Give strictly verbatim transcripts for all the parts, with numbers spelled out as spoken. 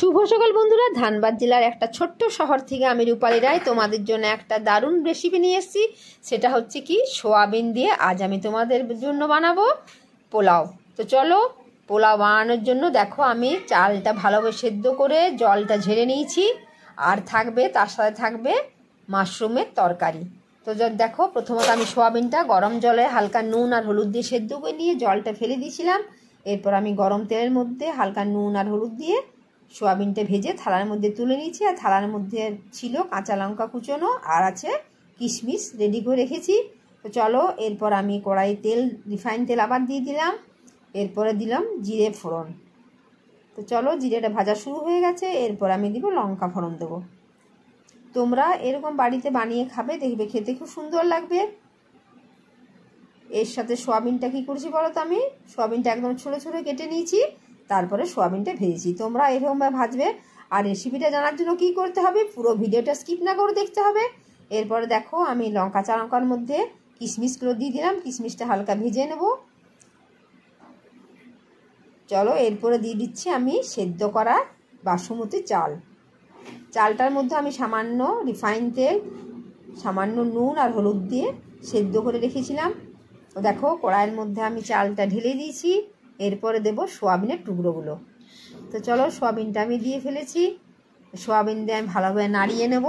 শুভ সকাল বন্ধুরা, ধানবাদ জেলার একটা ছোট্ট শহর থেকে আমি রূপালী রায় তোমাদের জন্য একটা দারুণ রেসিপি নিয়ে এসেছি। সেটা হচ্ছে কি, সোয়াবিন দিয়ে আজ আমি তোমাদের জন্য বানাবো পোলাও। তো চলো, পোলাও বানানোর জন্য দেখো আমি চালটা ভালোভাবে সেদ্ধ করে জলটা ঝেড়ে নিয়েছি। আর থাকবে, তার সাথে থাকবে মাশরুমের তরকারি। তো দেখো, প্রথমত আমি সোয়াবিনটা গরম জলে হালকা নুন আর হলুদ দিয়ে সেদ্ধ করে নিয়ে জলটা ফেলে দিয়েছিলাম। এরপর আমি গরম তেলের মধ্যে হালকা নুন আর হলুদ দিয়ে সোয়াবিনটা ভেজে থালার মধ্যে তুলে নিয়েছি। আর থালার মধ্যে ছিল কাঁচা লঙ্কা কুচোনো আর আছে কিশমিশ রেডি করে রেখেছি। তো চলো, এরপর আমি কড়াই তেল, রিফাইন তেল আবার দিয়ে দিলাম। এরপরে দিলাম জিরে ফোড়ন। তো চলো, জিরেটা ভাজা শুরু হয়ে গেছে। এরপর আমি দিব লঙ্কা ফোড়ন দেবো। তোমরা এরকম বাড়িতে বানিয়ে খাবে, দেখবে খেতে খুব সুন্দর লাগবে। এর সাথে সোয়াবিনটা কী করেছি বলো তো, আমি সোয়াবিনটা একদম ছোটো ছোটো কেটে নিয়েছি, তারপরে সোয়াবিনটা ভেজেছি। তোমরা এরকমভাবে ভাজবে। আর রেসিপিটা জানার জন্য কি করতে হবে, পুরো ভিডিওটা স্কিপ না করে দেখতে হবে। এরপরে দেখো, আমি লঙ্কা চা লঙ্কার মধ্যে কিশমিশগুলো দিয়ে দিলাম। কিশমিশটা হালকা ভেজে নেব। চলো, এরপরে দিয়ে দিচ্ছি আমি সেদ্ধ করা বাসমতি চাল। চালটার মধ্যে আমি সামান্য রিফাইন তেল, সামান্য নুন আর হলুদ দিয়ে সেদ্ধ করে রেখেছিলাম। তো দেখো, কড়াইয়ের মধ্যে আমি চালটা ঢেলে দিয়েছি। এরপরে দেব সোয়াবিনের টুকরোগুলো। তো চলো, সোয়াবিনটা আমি দিয়ে ফেলেছি। সোয়াবিন দিয়ে আমি ভালোভাবে নাড়িয়ে নেব।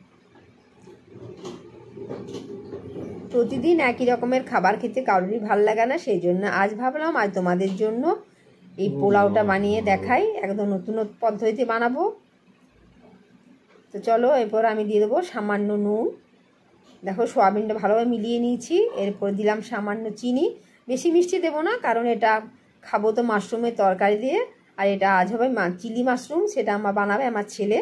প্রতিদিন একই রকমের খাবার খেতে কারোরই ভালো লাগে না, সেই জন্য আজ ভাবলাম আজ তোমাদের জন্য এই পোলাওটা বানিয়ে দেখাই, একদম নতুন পদ্ধতিতে বানাবো। তো চলো, এরপর আমি দিয়ে দেবো সামান্য নুন। দেখো, সোয়াবিনটা ভালোভাবে মিলিয়ে নিয়েছি। এরপর দিলাম সামান্য চিনি। বেশি মিষ্টি দেবো না, কারণ এটা খাবো তো মাশরুমের তরকারি দিয়ে। আর এটা আজ হবে চিলি মাশরুম, সেটা আমার বানাবে আমার ছেলে।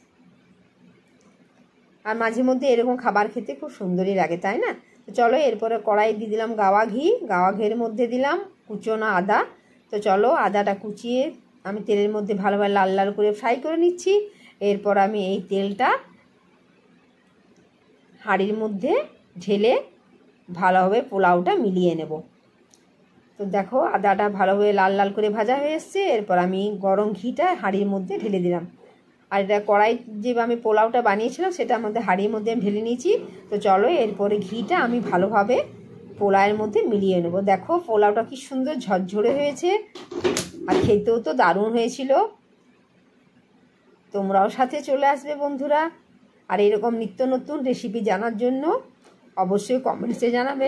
আর মাঝে মধ্যে এরকম খাবার খেতে খুব সুন্দরই লাগে, তাই না? তো চলো, এরপরে কড়াই দিয়ে দিলাম গাওয়া ঘি। গাওয়া ঘির মধ্যে দিলাম কুচনো আদা। তো চলো, আদাটা কুচিয়ে আমি তেলের মধ্যে ভালোভাবে লাল লাল করে ফ্রাই করে নিচ্ছি। এরপর আমি এই তেলটা হাঁড়ির মধ্যে ঢেলে ভালোভাবে পোলাওটা মিলিয়ে নেব। তো দেখো, আদাটা ভালোভাবে লাল লাল করে ভাজা হয়ে এসছে। এরপর আমি গরম ঘিটা হাঁড়ির মধ্যে ঢেলে দিলাম। আর এটা কড়াই যে আমি পোলাওটা বানিয়েছিলাম সেটা আমাদের হাঁড়ির মধ্যে আমি ঢেলে নিয়েছি। তো চলো, এরপরে ঘিটা আমি ভালোভাবে পোলাওয়ের মধ্যে মিলিয়ে নেব। দেখো, পোলাওটা কি সুন্দর ঝরঝরে হয়েছে, আর খেতেও তো দারুণ হয়েছিল। তোমরাও সাথে চলে আসবে বন্ধুরা। আর এরকম নিত্য নতুন রেসিপি জানার জন্য অবশ্যই কমেন্টসে জানাবে।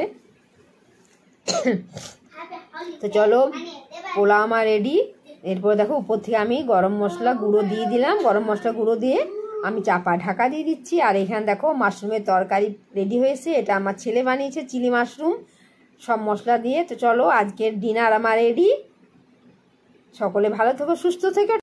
তো চলো, পোলাও আমার রেডি। এরপর দেখো, উপর থেকে আমি গরম মশলা গুঁড়ো দিয়ে দিলাম। গরম মশলা গুঁড়ো দিয়ে আমি চাপা ঢাকা দিয়ে দিচ্ছি। আর এখানে দেখো, মাশরুমের তরকারি রেডি হয়েছে। এটা আমার ছেলে বানিয়েছে, চিলি মাশরুম সব মশলা দিয়ে। তো চলো, আজকের ডিনার আমার রেডি। সকলে ভালো থেকো, সুস্থ থেকো।